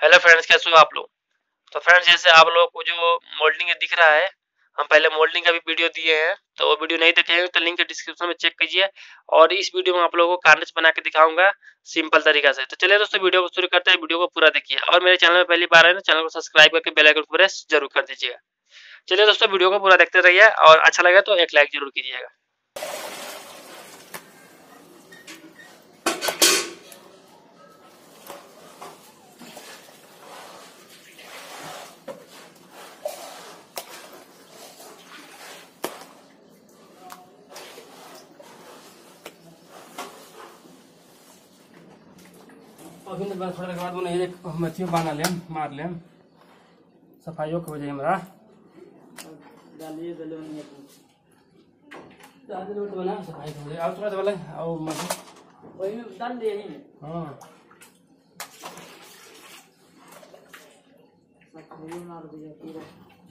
Hello friends, कैसे हो आप लोग। तो फ्रेंड्स, जैसे आप लोगों को जो मोल्डिंग दिख रहा है, हम पहले मोल्डिंग का भी वीडियो दिए हैं, तो वो वीडियो नहीं देखे हैं तो लिंक डिस्क्रिप्शन में चेक कीजिए। और इस वीडियो में आप लोगों को कार्निश बना के दिखाऊंगा सिंपल तरीका से। तो चलिए दोस्तों, वीडियो को शुरू करते हैं। वीडियो को पूरा देखिए और मेरे चैनल में पहली बार है ना, चैनल को सब्सक्राइब करके बेल आइकन को प्रेस जरूर कर दीजिएगा। चलिए दोस्तों, वीडियो को पूरा देखते रहिए और अच्छा लगे तो एक लाइक जरूर कीजिएगा। अभी थोड़ा देर के बाद ये मछली बना लें, मार लें, सफाइयों के हो जाए हमारा। बना सफाई हो जाए और थोड़ा वाला और मछली वही में डाल दिए ही। हाँ मार दिया पूरा।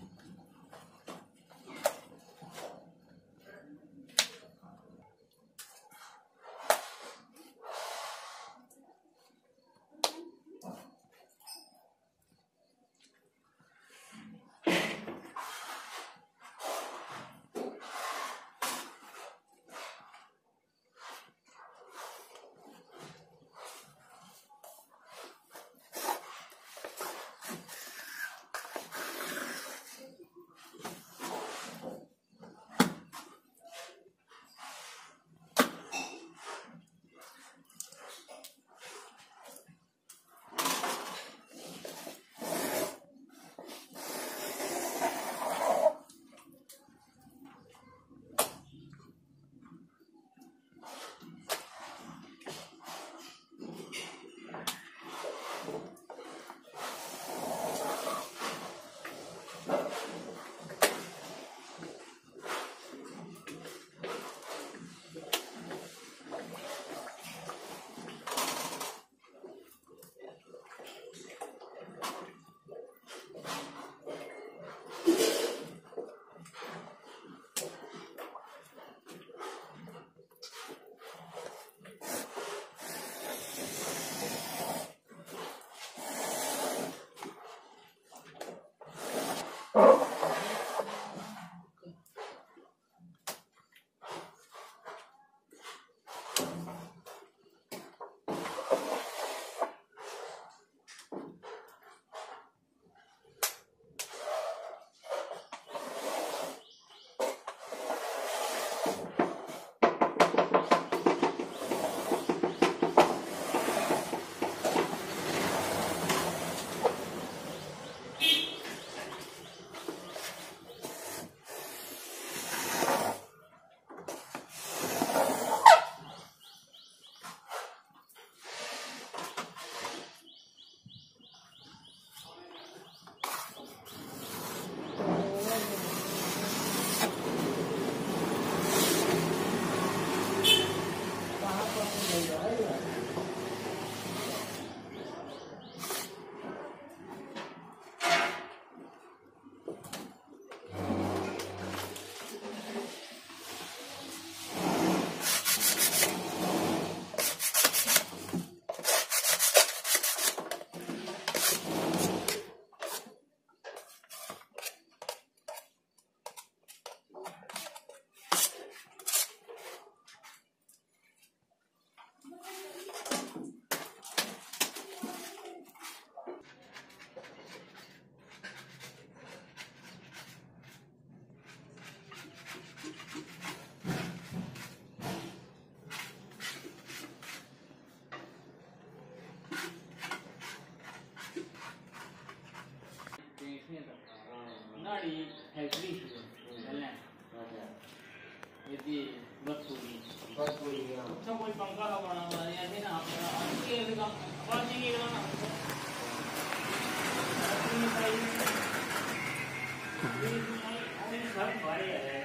कोई पंखा लगाना हुआ है ऐसे ना आप